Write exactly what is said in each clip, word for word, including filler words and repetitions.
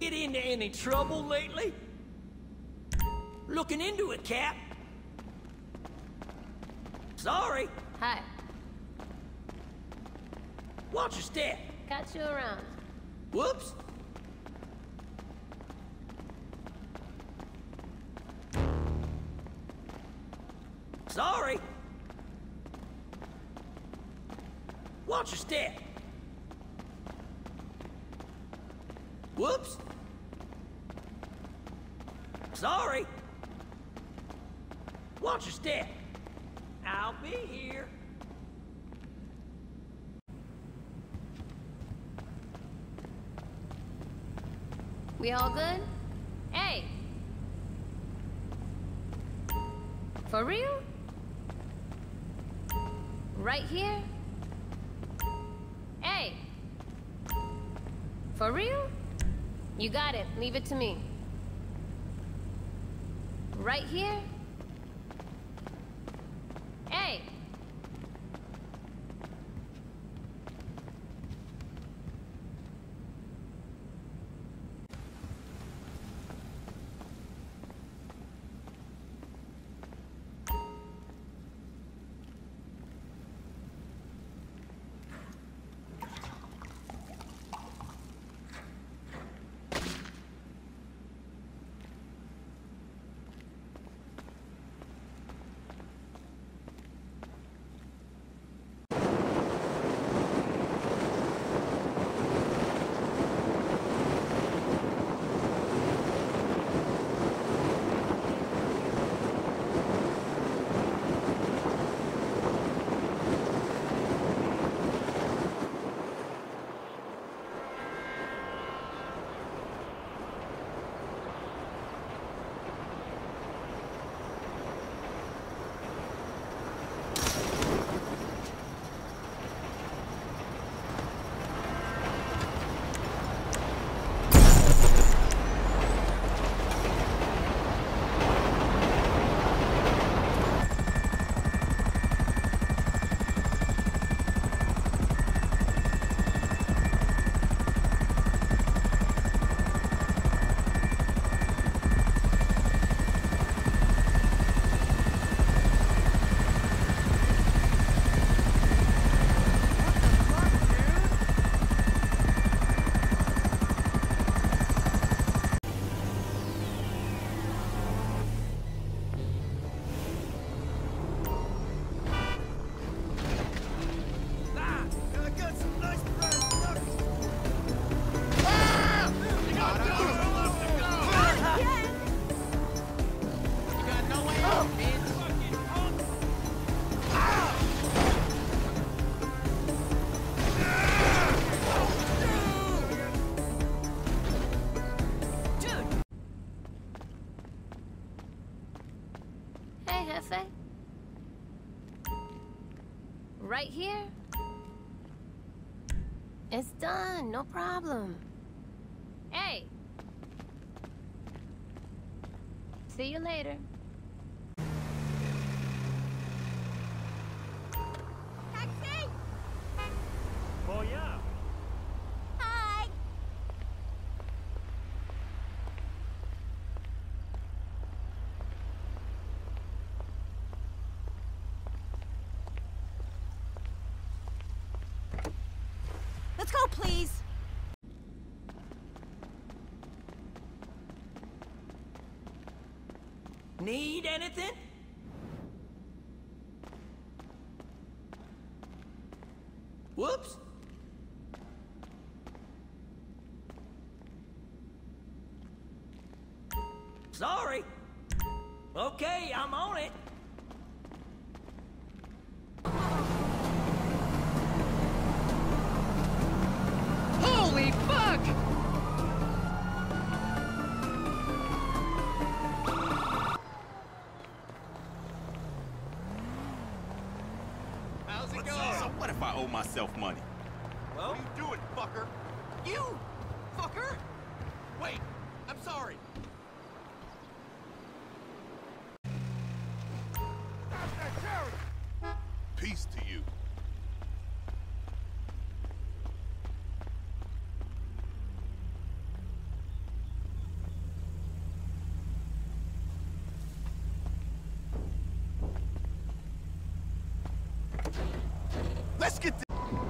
get into any trouble lately? Looking into it, Cap. Sorry. Hi. Watch your step. Got you around. Whoops. Sorry. Watch your step. Whoops. Sorry. Watch your step. I'll be here. We all good? Hey! For real? Right here? Hey! For real? You got it. Leave it to me. Right here? Hey! Right here? It's done, no problem. Hey! See you later. Taxi! Oh, yeah. Hi! Let's go, please! Need anything? Whoops. Sorry. Okay, I'm on it. Holy fuck! How's it going? So what if I owe myself money? Well, What are you doing, fucker? You! Fucker! Wait, I'm sorry. Peace to you. Let's get this.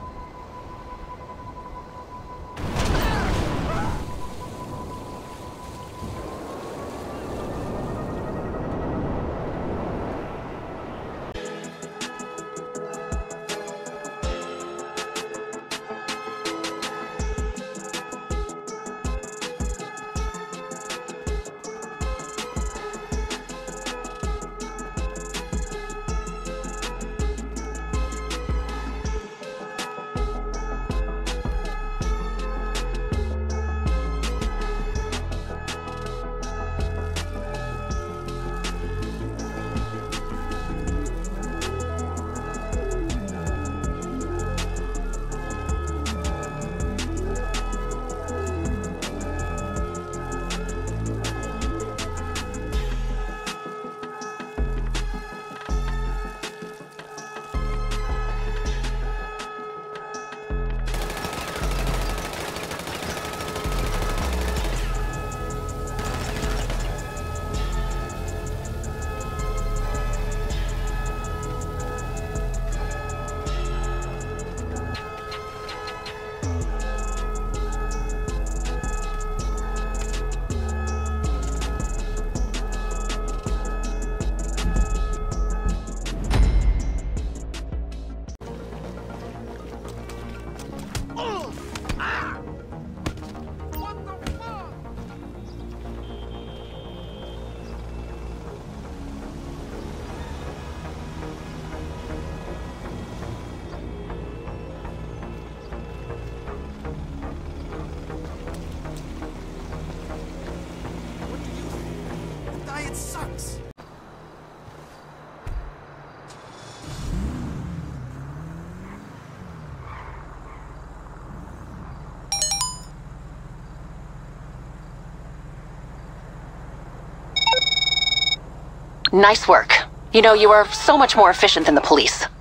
It sucks. Nice work. You know, you are so much more efficient than the police.